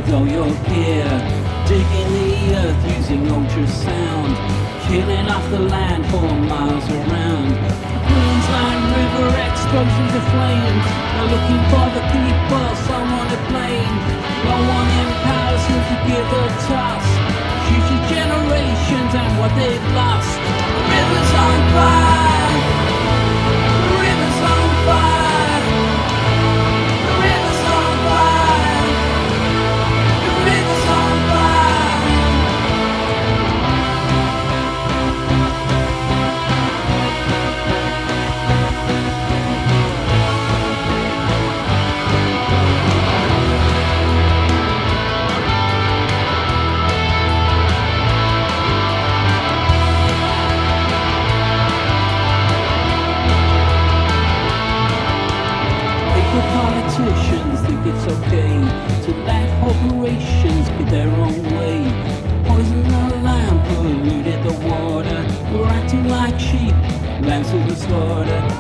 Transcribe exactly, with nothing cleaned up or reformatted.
with all your gear, digging the earth using ultrasound, killing off the land for miles around. Queensland River exposing the flames, they're looking for the people, someone to blame. No one in power seems to give a toss. Future generations and what they've lost. The river's on fire. The river's on fire. The river's on fire. The river's on fire. Politicians think it's okay to let corporations get their own way. Poison the land, polluted the water. We're acting like sheep, lambs to the slaughter.